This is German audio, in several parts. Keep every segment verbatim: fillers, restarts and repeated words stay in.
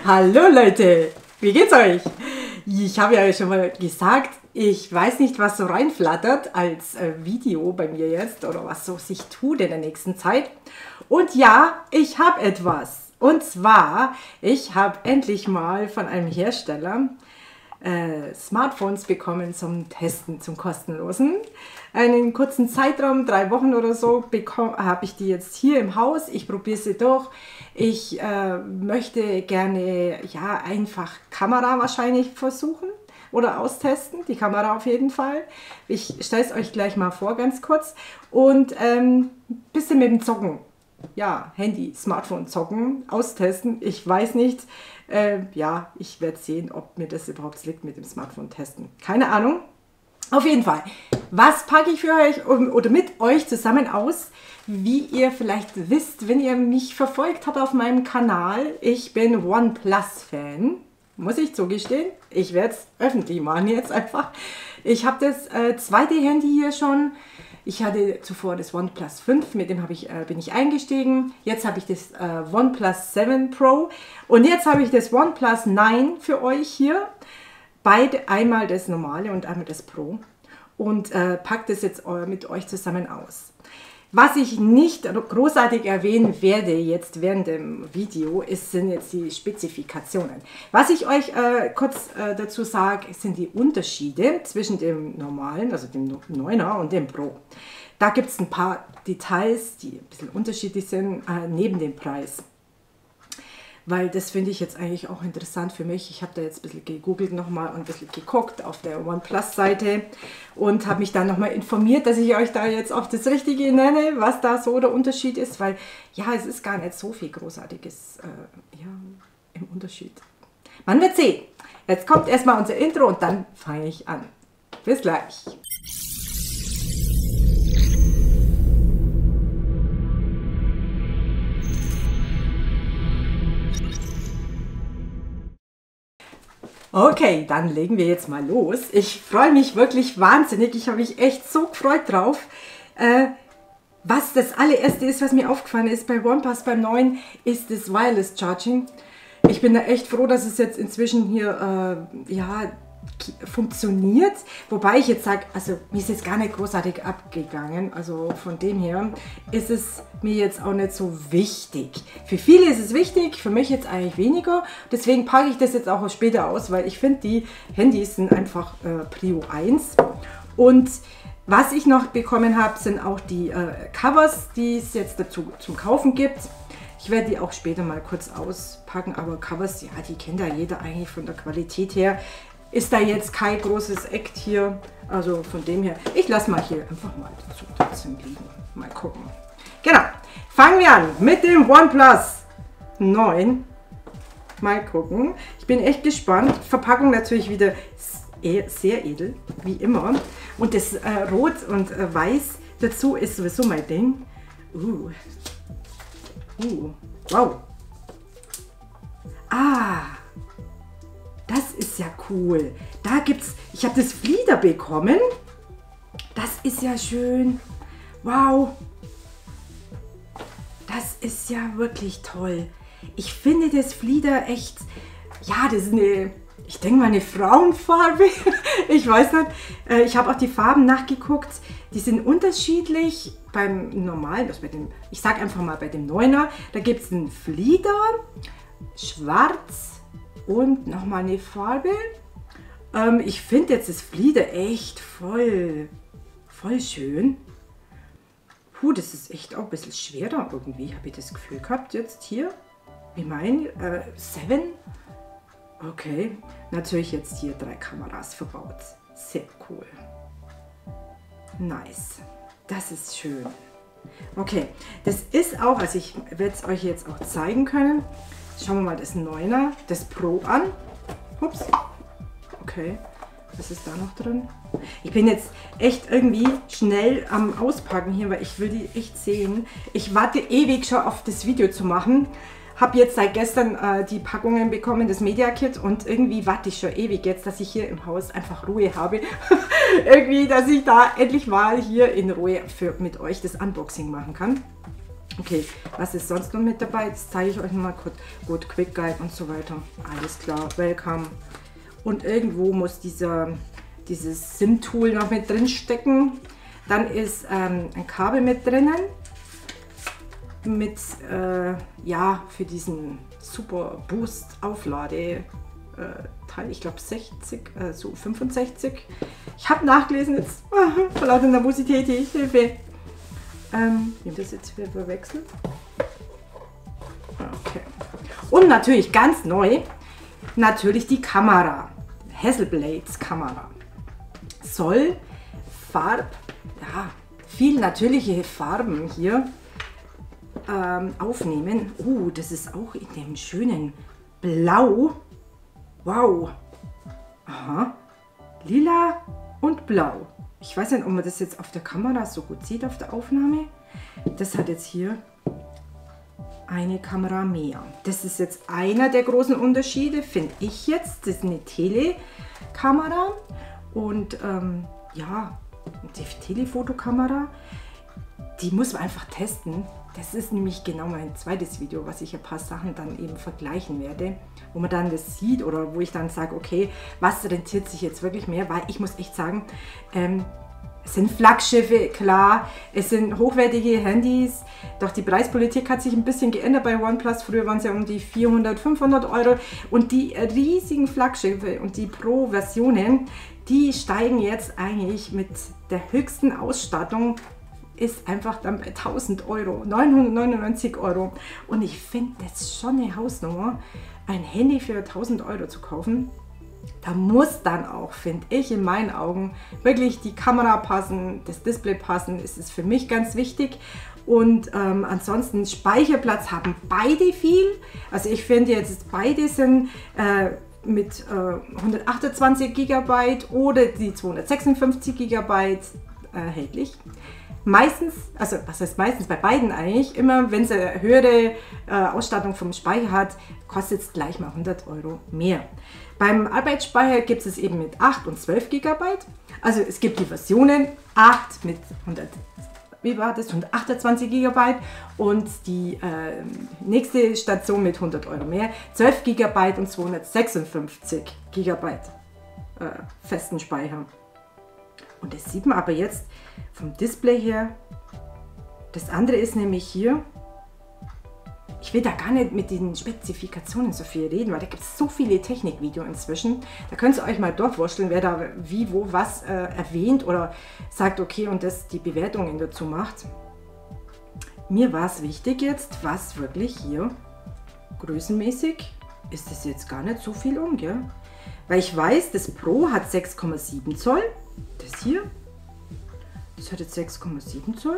Hallo Leute, wie geht's euch? Ich habe ja schon mal gesagt, ich weiß nicht, was so reinflattert als äh, Video bei mir jetzt oder was so sich tut in der nächsten Zeit. Und ja, ich habe etwas. Und zwar, ich habe endlich mal von einem Hersteller äh, Smartphones bekommen zum Testen, zum kostenlosen. Einen kurzen Zeitraum, drei Wochen oder so, habe ich die jetzt hier im Haus. Ich probiere sie durch. Ich äh, möchte gerne, ja, einfach Kamera wahrscheinlich versuchen oder austesten. Die Kamera auf jeden Fall. Ich stelle es euch gleich mal vor, ganz kurz. Und ähm, ein bisschen mit dem Zocken. Ja, Handy, Smartphone zocken, austesten. Ich weiß nicht. Äh, ja, ich werde sehen, ob mir das überhaupt liegt mit dem Smartphone testen. Keine Ahnung. Auf jeden Fall, was packe ich für euch oder mit euch zusammen aus? Wie ihr vielleicht wisst, wenn ihr mich verfolgt habt auf meinem Kanal, ich bin OnePlus-Fan, muss ich zugestehen. Ich werde es öffentlich machen jetzt einfach. Ich habe das äh, zweite Handy hier schon. Ich hatte zuvor das OnePlus fünf, mit dem habe ich, äh, bin ich eingestiegen. Jetzt habe ich das äh, OnePlus sieben Pro und jetzt habe ich das OnePlus neun für euch hier. Beide, einmal das normale und einmal das Pro, und äh, packt das jetzt mit euch zusammen aus. Was ich nicht großartig erwähnen werde jetzt während dem Video, ist, sind jetzt die Spezifikationen. Was ich euch äh, kurz äh, dazu sage, sind die Unterschiede zwischen dem normalen, also dem neuner und dem Pro. Da gibt es ein paar Details, die ein bisschen unterschiedlich sind, äh, neben dem Preis. Weil das finde ich jetzt eigentlich auch interessant für mich. Ich habe da jetzt ein bisschen gegoogelt nochmal und ein bisschen geguckt auf der OnePlus-Seite und habe mich dann nochmal informiert, dass ich euch da jetzt auch das Richtige nenne, was da so der Unterschied ist. Weil ja, es ist gar nicht so viel Großartiges äh, ja, im Unterschied. Man wird sehen. Jetzt kommt erstmal unser Intro und dann fange ich an. Bis gleich. Okay, dann legen wir jetzt mal los. Ich freue mich wirklich wahnsinnig. Ich habe mich echt so gefreut drauf. Äh, was das allererste ist, was mir aufgefallen ist bei OnePlus beim neuen, ist das Wireless Charging. Ich bin da echt froh, dass es jetzt inzwischen hier äh, ja, funktioniert. Wobei ich jetzt sage, also mir ist jetzt gar nicht großartig abgegangen. Also von dem her ist es mir jetzt auch nicht so wichtig. Für viele ist es wichtig, für mich jetzt eigentlich weniger. Deswegen packe ich das jetzt auch später aus, weil ich finde, die Handys sind einfach äh, Prio eins. Und was ich noch bekommen habe, sind auch die äh, Covers, die es jetzt dazu zum Kaufen gibt. Ich werde die auch später mal kurz auspacken, aber Covers, ja, die kennt ja jeder eigentlich von der Qualität her. Ist da jetzt kein großes Act hier, also von dem her, ich lasse mal hier einfach mal dazu trotzdem liegen, mal gucken. Genau, fangen wir an mit dem OnePlus neun, mal gucken, ich bin echt gespannt, Verpackung natürlich wieder sehr edel, wie immer, und das äh, Rot und äh, Weiß dazu ist sowieso mein Ding. Uh. Uh. Wow. Ah. Das ist ja cool. Da gibt's, ich habe das Flieder bekommen. Das ist ja schön. Wow. Das ist ja wirklich toll. Ich finde das Flieder echt, ja, das ist eine, ich denke mal eine Frauenfarbe. Ich weiß nicht. Ich habe auch die Farben nachgeguckt. Die sind unterschiedlich. Beim normalen, also bei dem, ich sage einfach mal bei dem neuner, da gibt es einen Flieder, schwarz, und nochmal eine Farbe. Ähm, ich finde jetzt das Flieder echt voll, voll schön. Puh, das ist echt auch ein bisschen schwerer irgendwie, habe ich das Gefühl gehabt jetzt hier. Ich meine, äh, sieben. Okay, natürlich jetzt hier drei Kameras verbaut. Sehr cool. Nice. Das ist schön. Okay, das ist auch, also ich werde es euch jetzt auch zeigen können. Schauen wir mal das neuner, das Pro an. Ups. Okay, was ist da noch drin? Ich bin jetzt echt irgendwie schnell am Auspacken hier, weil ich will die echt sehen. Ich warte ewig schon auf das Video zu machen. Habe jetzt seit gestern äh, die Packungen bekommen, das Media Kit, und irgendwie warte ich schon ewig jetzt, dass ich hier im Haus einfach Ruhe habe. Irgendwie, dass ich da endlich mal hier in Ruhe für, mit euch das Unboxing machen kann. Okay, was ist sonst noch mit dabei? Jetzt zeige ich euch noch mal kurz. Gut, Quick Guide und so weiter. Alles klar, welcome. Und irgendwo muss dieser, dieses SIM-Tool noch mit drin stecken. Dann ist ähm, ein Kabel mit drinnen. Mit, äh, ja, für diesen Super Boost Auflade. Teil, ich glaube sechzig, äh, so fünfundsechzig. Ich habe nachgelesen jetzt, vor lauter Nervosität, Hilfe. Ähm, ich habe das jetzt wieder verwechselt. Okay. Und natürlich ganz neu, natürlich die Kamera. Hasselblades Kamera. Soll Farb, ja, viel natürliche Farben hier ähm, aufnehmen. Oh, das ist auch in dem schönen Blau. Wow. Aha. Lila und Blau. Ich weiß nicht, ob man das jetzt auf der Kamera so gut sieht, auf der Aufnahme. Das hat jetzt hier eine Kamera mehr. Das ist jetzt einer der großen Unterschiede, finde ich jetzt. Das ist eine Telekamera und ähm, ja, die Telefotokamera, die muss man einfach testen. Das ist nämlich genau mein zweites Video, was ich ein paar Sachen dann eben vergleichen werde, wo man dann das sieht oder wo ich dann sage, okay, was rentiert sich jetzt wirklich mehr, weil ich muss echt sagen, ähm, es sind Flaggschiffe, klar, es sind hochwertige Handys, doch die Preispolitik hat sich ein bisschen geändert bei OnePlus. Früher waren es ja um die vierhundert, fünfhundert Euro und die riesigen Flaggschiffe und die Pro-Versionen, die steigen jetzt eigentlich mit der höchsten Ausstattung, ist einfach dann bei tausend Euro, neunhundertneunundneunzig Euro. Und ich finde das schon eine Hausnummer, ein Handy für tausend Euro zu kaufen. Da muss dann auch, finde ich, in meinen Augen wirklich die Kamera passen, das Display passen, ist es für mich ganz wichtig. Und ähm, ansonsten Speicherplatz haben beide viel. Also ich finde jetzt, beide sind äh, mit äh, hundertachtundzwanzig Gigabyte oder die zweihundertsechsundfünfzig Gigabyte erhältlich. Meistens, also was heißt meistens, bei beiden eigentlich, immer wenn es eine höhere äh, Ausstattung vom Speicher hat, kostet es gleich mal hundert Euro mehr. Beim Arbeitsspeicher gibt es eben mit acht und zwölf Gigabyte. Also es gibt die Versionen acht mit hundert, wie war das, hundertachtundzwanzig Gigabyte und die äh, nächste Station mit hundert Euro mehr, zwölf Gigabyte und zweihundertsechsundfünfzig Gigabyte äh, festen Speicher. Und das sieht man aber jetzt vom Display her. Das andere ist nämlich hier, ich will da gar nicht mit den Spezifikationen so viel reden, weil da gibt es so viele Technikvideos inzwischen. Da könnt ihr euch mal durchwurschteln, wer da wie, wo, was äh, erwähnt oder sagt, okay, und das die Bewertungen dazu macht. Mir war es wichtig jetzt, was wirklich hier größenmäßig ist das jetzt gar nicht so viel um, gell? Weil ich weiß, das Pro hat sechs Komma sieben Zoll. Das hier, das hat jetzt sechs Komma sieben Zoll.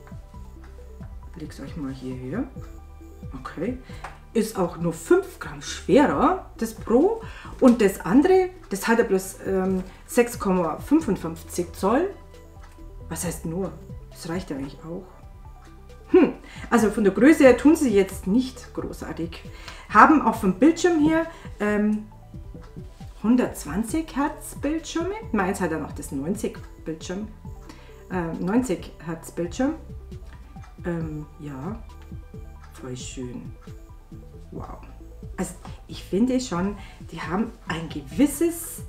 Ich lege es euch mal hierher. Okay. Ist auch nur fünf Gramm schwerer, das Pro. Und das andere, das hat ja bloß ähm, sechs Komma fünfundfünfzig Zoll. Was heißt nur? Das reicht ja eigentlich auch. Hm, also von der Größe her tun sie jetzt nicht großartig. Haben auch vom Bildschirm her ähm, hundertzwanzig Hertz Bildschirme. Meins hat ja noch das neunzig Bildschirm. Äh, neunzig Hertz Bildschirm. Ähm, ja, voll schön. Wow. Also ich finde schon, die haben ein gewisses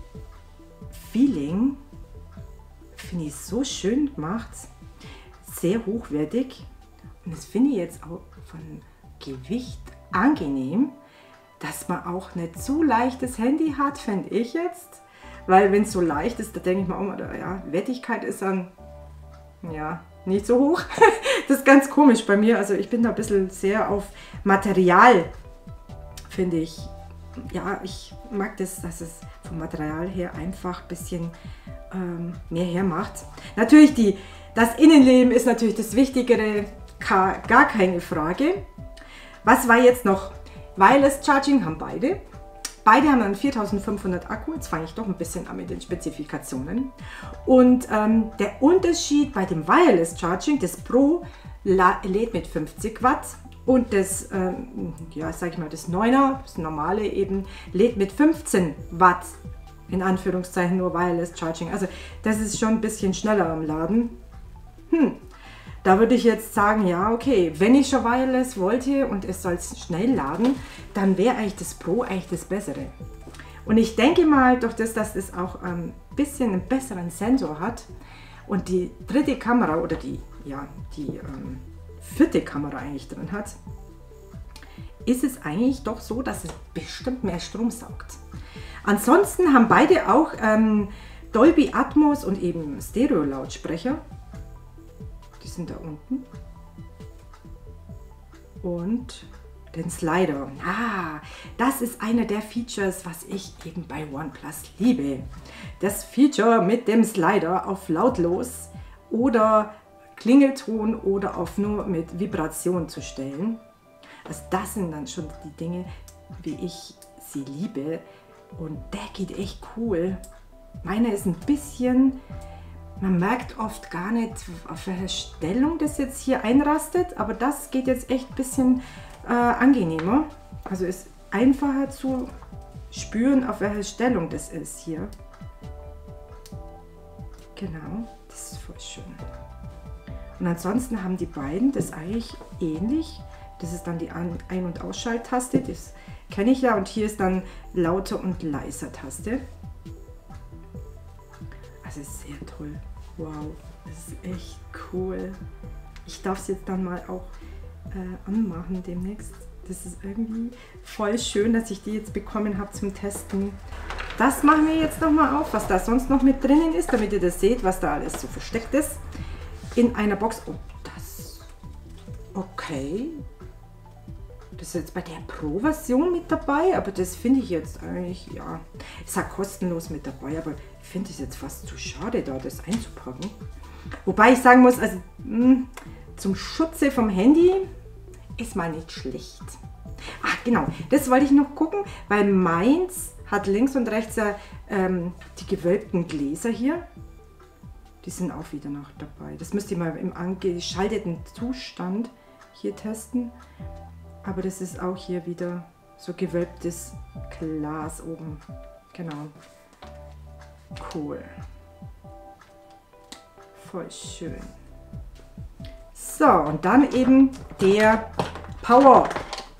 Feeling. Finde ich so schön gemacht. Sehr hochwertig. Und das finde ich jetzt auch von Gewicht angenehm, dass man auch nicht so leichtes Handy hat, finde ich jetzt. Weil wenn es so leicht ist, da denke ich mir auch mal, ja, Wertigkeit ist dann ja nicht so hoch. Das ist ganz komisch bei mir. Also ich bin da ein bisschen sehr auf Material, finde ich. Ja, ich mag das, dass es vom Material her einfach ein bisschen ähm, mehr hermacht. Natürlich, die, das Innenleben ist natürlich das Wichtigere, gar keine Frage. Was war jetzt noch? Wireless Charging haben beide. Beide haben einen viertausendfünfhundert Akku. Jetzt fange ich doch ein bisschen an mit den Spezifikationen. Und ähm, der Unterschied bei dem Wireless Charging, das Pro lädt mit fünfzig Watt und das, ähm, ja, sag ich mal, das neuner, das normale eben, lädt mit fünfzehn Watt, in Anführungszeichen nur Wireless Charging. Also das ist schon ein bisschen schneller am Laden. Hm. Da würde ich jetzt sagen, ja, okay, wenn ich schon Wireless wollte und es soll schnell laden, dann wäre eigentlich das Pro eigentlich das Bessere. Und ich denke mal, durch das, dass es auch ein bisschen einen besseren Sensor hat und die dritte Kamera oder die, ja, die ähm, vierte Kamera eigentlich drin hat, ist es eigentlich doch so, dass es bestimmt mehr Strom saugt. Ansonsten haben beide auch ähm, Dolby Atmos und eben Stereo-Lautsprecher. Die sind da unten. Und den Slider. Ah, das ist einer der Features, was ich eben bei OnePlus liebe. Das Feature mit dem Slider auf lautlos oder Klingelton oder auf nur mit Vibration zu stellen. Also das sind dann schon die Dinge, wie ich sie liebe. Und der geht echt cool. Meiner ist ein bisschen, man merkt oft gar nicht, auf welcher Stellung das jetzt hier einrastet, aber das geht jetzt echt ein bisschen äh, angenehmer. Also ist einfacher zu spüren, auf welcher Stellung das ist hier. Genau, das ist voll schön. Und ansonsten haben die beiden das eigentlich ähnlich. Das ist dann die An- Ein- und Ausschalttaste, das kenne ich ja. Und hier ist dann lauter und leiser Taste. Also ist sehr toll. Wow, das ist echt cool. Ich darf es jetzt dann mal auch äh, anmachen demnächst. Das ist irgendwie voll schön, dass ich die jetzt bekommen habe zum Testen. Das machen wir jetzt nochmal auf, was da sonst noch mit drinnen ist, damit ihr das seht, was da alles so versteckt ist. In einer Box. Oh, das. Okay. Das ist jetzt bei der Pro-Version mit dabei, aber das finde ich jetzt eigentlich, ja, ist ja kostenlos mit dabei, aber ich finde es jetzt fast zu schade, da das einzupacken. Wobei ich sagen muss, also mh, zum Schutze vom Handy ist mal nicht schlecht. Ach genau, das wollte ich noch gucken, weil meins hat links und rechts ja ähm, die gewölbten Gläser hier. Die sind auch wieder noch dabei. Das müsst ihr mal im angeschalteten Zustand hier testen. Aber das ist auch hier wieder so gewölbtes Glas oben. Genau. Cool. Voll schön. So, und dann eben der Power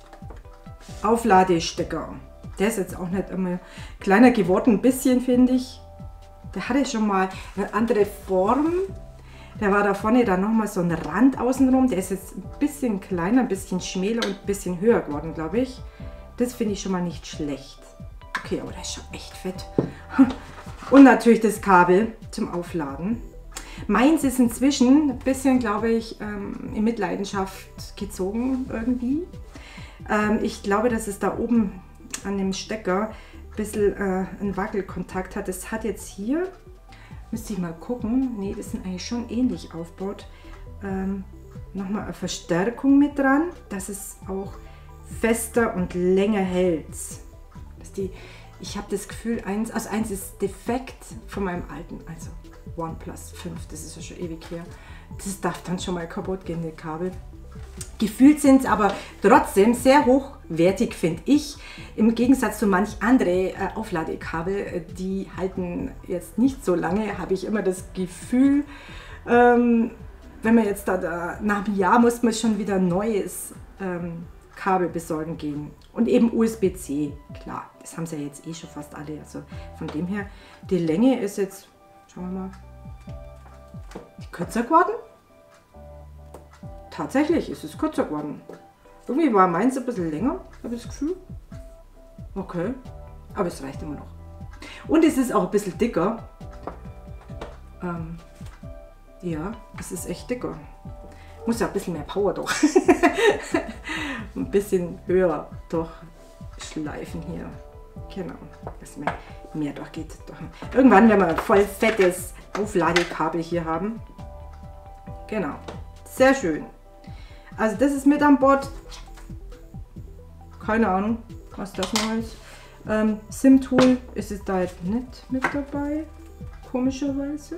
Aufladestecker. Der ist jetzt auch nicht immer kleiner geworden, ein bisschen finde ich. Der hatte schon mal eine andere Form. Der war da vorne dann nochmal so ein Rand außenrum. Der ist jetzt ein bisschen kleiner, ein bisschen schmäler und ein bisschen höher geworden, glaube ich. Das finde ich schon mal nicht schlecht. Okay, aber der ist schon echt fett. Und natürlich das Kabel zum Aufladen. Meins ist inzwischen ein bisschen, glaube ich, in Mitleidenschaft gezogen irgendwie. Ich glaube, dass es da oben an dem Stecker ein bisschen einen Wackelkontakt hat. Das hat jetzt hier... Müsste ich mal gucken. Ne, das sind eigentlich schon ähnlich aufgebaut. Ähm, Nochmal eine Verstärkung mit dran, dass es auch fester und länger hält. Dass die, ich habe das Gefühl, eins, also eins ist defekt von meinem alten, also OnePlus fünf, das ist ja schon ewig her. Das darf dann schon mal kaputt gehen, die Kabel. Gefühlt sind es aber trotzdem sehr hochwertig, finde ich. Im Gegensatz zu manch andere äh, Aufladekabel, äh, die halten jetzt nicht so lange, habe ich immer das Gefühl, ähm, wenn man jetzt da, da nach einem Jahr muss man schon wieder ein neues ähm, Kabel besorgen gehen. Und eben U S B C, klar, das haben sie ja jetzt eh schon fast alle. Also von dem her, die Länge ist jetzt, schauen wir mal, die kürzer geworden. Tatsächlich ist es kürzer geworden. Irgendwie war meins ein bisschen länger, habe ich das Gefühl. Okay, aber es reicht immer noch. Und es ist auch ein bisschen dicker. Ähm, ja, es ist echt dicker. Muss ja ein bisschen mehr Power doch. Ein bisschen höher doch schleifen hier. Genau, dass mehr, mehr doch geht. Doch. Irgendwann werden wir ein voll fettes Aufladekabel hier haben. Genau, sehr schön. Also das ist mit an Bord. Keine Ahnung, was das noch ist. Ähm, SIM-Tool ist es da jetzt nicht mit dabei. Komischerweise.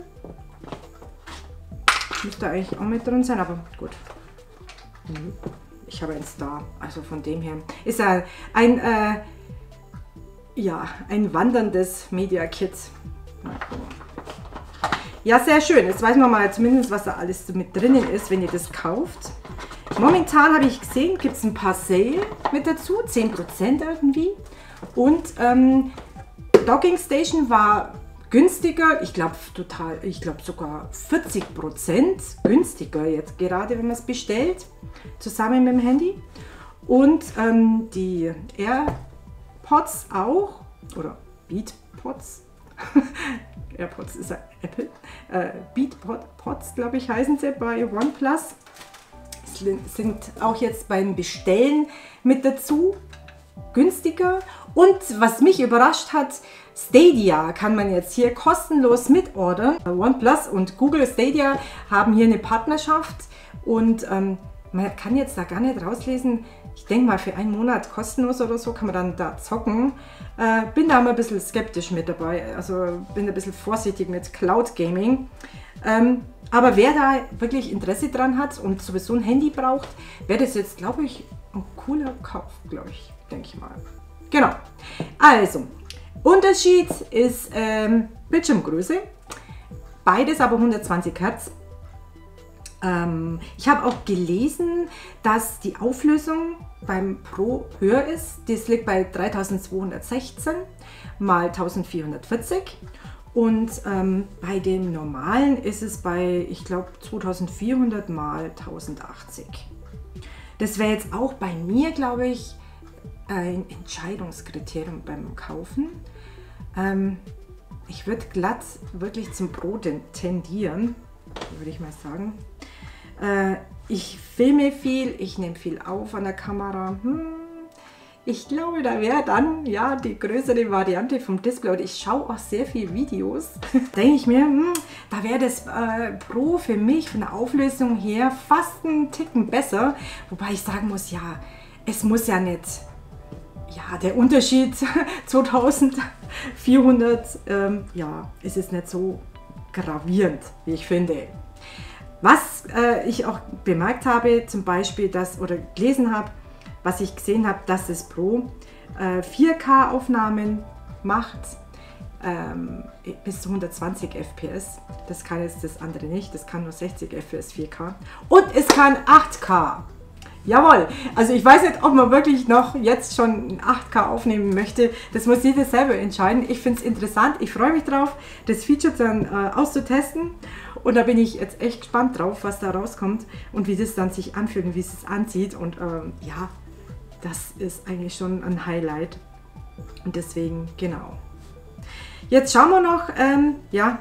Müsste eigentlich auch mit drin sein, aber gut. Ich habe eins da. Also von dem her. Ist ja ein, äh, ja, ein wanderndes Media Kit. Ja, sehr schön. Jetzt weiß man mal zumindest, was da alles so mit drinnen ist, wenn ihr das kauft. Momentan habe ich gesehen, gibt es ein paar Sale mit dazu, zehn Prozent irgendwie. Und ähm, Docking Station war günstiger, ich glaube total, ich glaube sogar vierzig Prozent günstiger jetzt gerade, wenn man es bestellt, zusammen mit dem Handy. Und ähm, die AirPods auch, oder BeatPods, AirPods ist ja Apple, äh, BeatPods, glaube ich, heißen sie bei OnePlus, sind auch jetzt beim Bestellen mit dazu, günstiger. Und was mich überrascht hat, Stadia kann man jetzt hier kostenlos mitordern. OnePlus und Google Stadia haben hier eine Partnerschaft und ähm, man kann jetzt da gar nicht rauslesen. Ich denke mal, für einen Monat kostenlos oder so kann man dann da zocken. Äh, bin da mal ein bisschen skeptisch mit dabei, also bin ein bisschen vorsichtig mit Cloud Gaming. Ähm, aber wer da wirklich Interesse dran hat und sowieso ein Handy braucht, wäre das jetzt, glaube ich, ein cooler Kauf, glaube ich, denke ich mal. Genau. Also, Unterschied ist ähm, Bildschirmgröße. Beides aber hundertzwanzig Hertz. Ähm, ich habe auch gelesen, dass die Auflösung beim Pro höher ist. Das liegt bei dreitausendzweihundertsechzehn mal eintausendvierhundertvierzig. Und ähm, bei dem normalen ist es bei, ich glaube, zweitausendvierhundert mal tausendachtzig. Das wäre jetzt auch bei mir, glaube ich, ein Entscheidungskriterium beim Kaufen. Ähm, ich würde glatt wirklich zum Pro tendieren, würde ich mal sagen. Äh, ich filme viel, ich nehme viel auf an der Kamera. Hm, ich glaube, da wäre dann ja die größere Variante vom Display. Und ich schaue auch sehr viele Videos. Denke ich mir, hm, da wäre das äh, Pro für mich von der Auflösung her fast einen Ticken besser. Wobei ich sagen muss, ja, es muss ja nicht. Ja, der Unterschied zweitausendvierhundert, ähm, ja, ist es nicht so gravierend, wie ich finde. Was äh, ich auch bemerkt habe, zum Beispiel, dass, oder gelesen habe, was ich gesehen habe, dass das Pro äh, vier K Aufnahmen macht, ähm, bis zu hundertzwanzig F P S. Das kann jetzt das andere nicht, das kann nur sechzig F P S vier K. Und es kann acht K. Jawohl, also ich weiß nicht, ob man wirklich noch jetzt schon acht K aufnehmen möchte. Das muss jeder selber entscheiden. Ich finde es interessant, ich freue mich drauf, das Feature dann äh, auszutesten. Und da bin ich jetzt echt gespannt drauf, was da rauskommt und wie das dann sich anfühlt und wie es sich anzieht. Und ähm, ja, das ist eigentlich schon ein Highlight. Und deswegen, genau. Jetzt schauen wir noch, ähm, ja,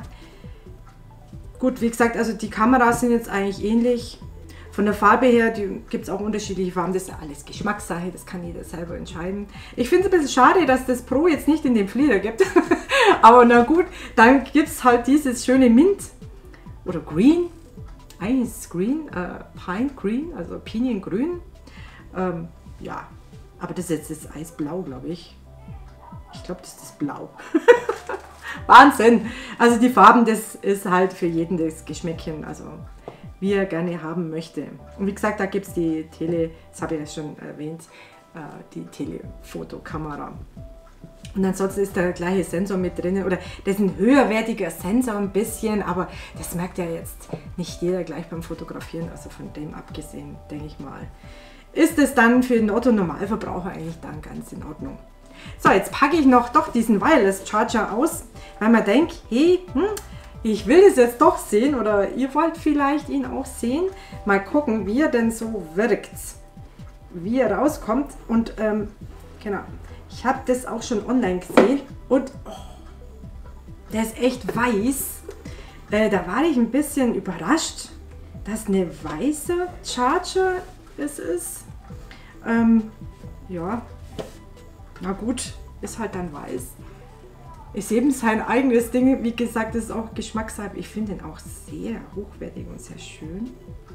gut, wie gesagt, also die Kameras sind jetzt eigentlich ähnlich. Von der Farbe her gibt es auch unterschiedliche Farben, das ist ja alles Geschmackssache, das kann jeder selber entscheiden. Ich finde es ein bisschen schade, dass das Pro jetzt nicht in dem Flieder gibt, aber na gut, dann gibt es halt dieses schöne Mint oder Green, eigentlich ist es Green, äh, Pine Green, also Piniengrün, ähm, ja, aber das ist jetzt das Eisblau, glaube ich. Ich glaube, das ist das Blau. Wahnsinn! Also die Farben, das ist halt für jeden das Geschmäckchen, also wie er gerne haben möchte. Und wie gesagt, da gibt es die Tele, das habe ich ja schon erwähnt, äh, die Telefotokamera. Und ansonsten ist der gleiche Sensor mit drin, oder das ist ein höherwertiger Sensor ein bisschen, aber das merkt ja jetzt nicht jeder gleich beim Fotografieren, also von dem abgesehen, denke ich mal, ist es dann für den Otto-Normalverbraucher eigentlich dann ganz in Ordnung. So, jetzt packe ich noch doch diesen Wireless Charger aus, weil man denkt, hey, hm, ich will es jetzt doch sehen oder ihr wollt vielleicht ihn auch sehen. Mal gucken, wie er denn so wirkt, wie er rauskommt. Und ähm, genau, ich habe das auch schon online gesehen und oh, der ist echt weiß. Äh, da war ich ein bisschen überrascht, dass eine weiße Charger es ist. Ähm, ja, na gut, ist halt dann weiß. Ist eben sein eigenes Ding, wie gesagt, das ist auch Geschmackssache. Ich finde den auch sehr hochwertig und sehr schön.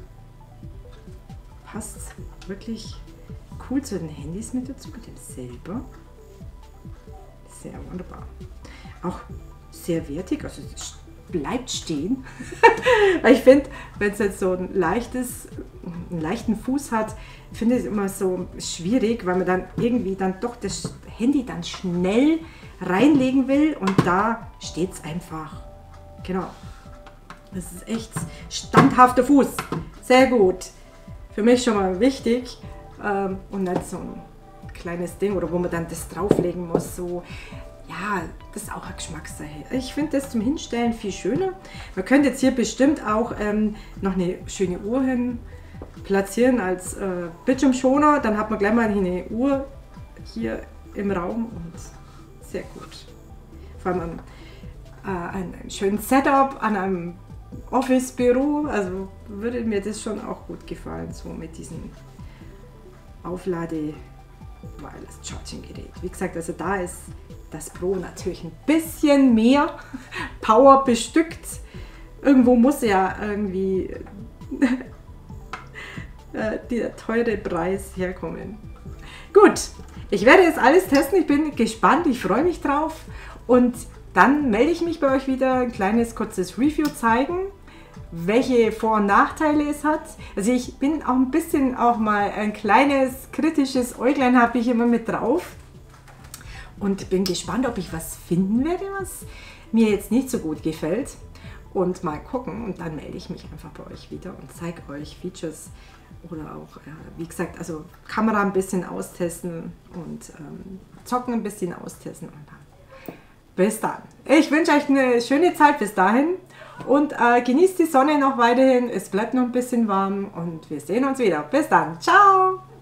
Passt wirklich cool zu den Handys mit dazu, mit dem Silber. Sehr wunderbar. Auch sehr wertig, also es bleibt stehen. Weil ich finde, wenn es jetzt so ein leichtes, einen leichten Fuß hat, finde ich es immer so schwierig, weil man dann irgendwie dann doch das Handy dann schnell reinlegen will und da steht es einfach. Genau. Das ist echt standhafter Fuß. Sehr gut. Für mich schon mal wichtig. Ähm, und nicht so ein kleines Ding, oder wo man dann das drauflegen muss. So, ja, das ist auch eine Geschmackssache. Ich finde das zum Hinstellen viel schöner. Man könnte jetzt hier bestimmt auch ähm, noch eine schöne Uhr hin platzieren als äh, Bildschirmschoner. Dann hat man gleich mal eine Uhr hier im Raum und sehr gut. Vor allem äh, ein, ein schönes Setup an einem Office-Büro. Also würde mir das schon auch gut gefallen, so mit diesem Auflade Wireless Charging Gerät. Wie gesagt, also da ist das Pro natürlich ein bisschen mehr Power bestückt. Irgendwo muss ja irgendwie der teure Preis herkommen. Gut, ich werde jetzt alles testen. Ich bin gespannt, ich freue mich drauf. Und dann melde ich mich bei euch wieder, ein kleines, kurzes Review zeigen, welche Vor- und Nachteile es hat. Also ich bin auch ein bisschen auch mal ein kleines kritisches Äuglein habe ich immer mit drauf. Und bin gespannt, ob ich was finden werde, was mir jetzt nicht so gut gefällt. Und mal gucken und dann melde ich mich einfach bei euch wieder und zeige euch Features oder auch, äh, wie gesagt, also Kamera ein bisschen austesten und ähm, Zocken ein bisschen austesten. Und dann. Bis dann. Ich wünsche euch eine schöne Zeit bis dahin und äh, genießt die Sonne noch weiterhin. Es bleibt noch ein bisschen warm und wir sehen uns wieder. Bis dann. Ciao!